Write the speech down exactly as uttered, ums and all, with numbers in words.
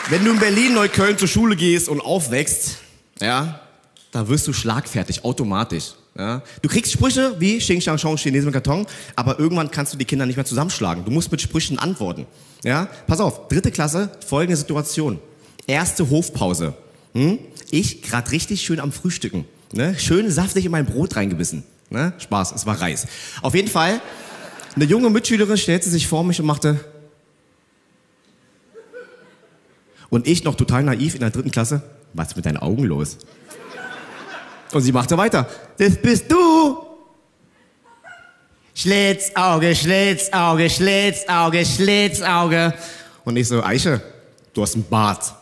Wenn du in Berlin-Neukölln zur Schule gehst und aufwächst, ja, da wirst du schlagfertig, automatisch. Ja. Du kriegst Sprüche wie Xing Shang Shong, Chinesen mit Karton, aber irgendwann kannst du die Kinder nicht mehr zusammenschlagen. Du musst mit Sprüchen antworten. Ja. Pass auf, dritte Klasse, folgende Situation. Erste Hofpause. Hm? Ich gerade richtig schön am Frühstücken. Ne? Schön saftig in mein Brot reingebissen. Ne? Spaß, es war Reis. Auf jeden Fall, eine junge Mitschülerin stellte sich vor mich und machte... Und ich noch total naiv in der dritten Klasse, was ist mit deinen Augen los? Und sie machte weiter, das bist du! Schlitzauge, Schlitzauge, Schlitzauge, Schlitzauge. Und ich so, Eiche, du hast einen Bart.